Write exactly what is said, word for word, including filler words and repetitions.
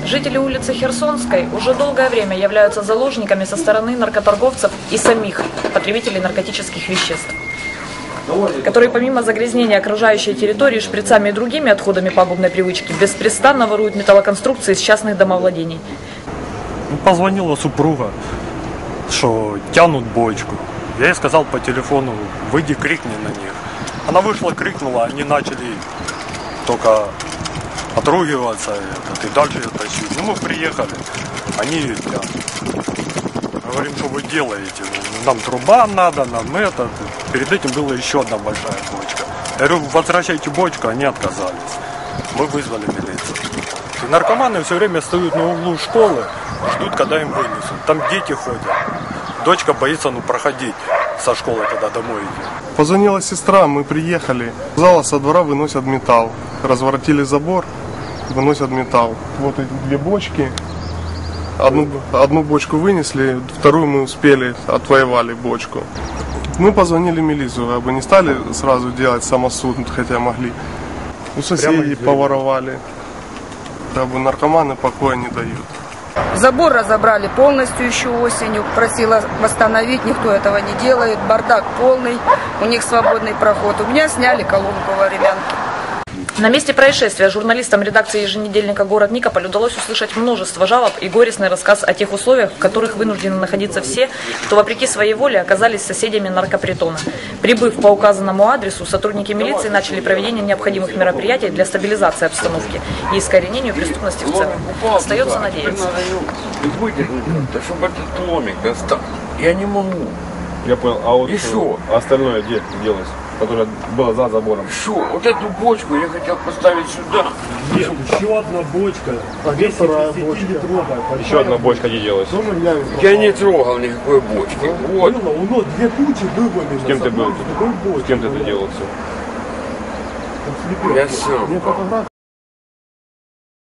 Жители улицы Херсонской уже долгое время являются заложниками со стороны наркоторговцев и самих потребителей наркотических веществ, которые помимо загрязнения окружающей территории шприцами и другими отходами пагубной привычки беспрестанно воруют металлоконструкции из частных домовладений. Позвонила супруга, что тянут бочку. Я ей сказал по телефону: выйди, крикни на них. Она вышла, крикнула, они начали только отругиваться и дальше тащить. Ну, мы приехали, они ее тянут. Говорим, что вы делаете? Нам труба надо, нам это. Перед этим была еще одна большая бочка. Я говорю, возвращайте бочку, они отказались. Мы вызвали милицию. И наркоманы все время стоят на углу школы, ждут, когда им вынесут. Там дети ходят. Дочка боится, ну, проходить со школы, когда домой идет. Позвонила сестра, мы приехали. Зала со двора выносят металл. Разворотили забор, выносят металл. Вот эти две бочки. Одну, одну бочку вынесли, вторую мы успели, отвоевали бочку. Мы позвонили в милицию, как бы не стали сразу делать самосуд, хотя могли. У соседей поворовали. Как бы наркоманы покоя не дают. Забор разобрали полностью еще осенью, просила восстановить, никто этого не делает, бардак полный, у них свободный проход. У меня сняли колонку во времянке. На месте происшествия журналистам редакции еженедельника «Город Никополь» удалось услышать множество жалоб и горестный рассказ о тех условиях, в которых вынуждены находиться все, кто вопреки своей воле оказались соседями наркопритона. Прибыв по указанному адресу, сотрудники милиции начали проведение необходимых мероприятий для стабилизации обстановки и искоренению преступности в целом. Остается надеяться. Чтобы этот ломик достал. Я не могу. Я понял. А вот и шо? Остальное где делось? Которая была за забором. Шо? Вот эту бочку я хотел поставить сюда. Нет, еще одна бочка. Еще одна бочка где делась? Я не трогал никакой бочки. Вот. Две кучи вывалили. С кем ты был? С кем ты это делал все? Я сам.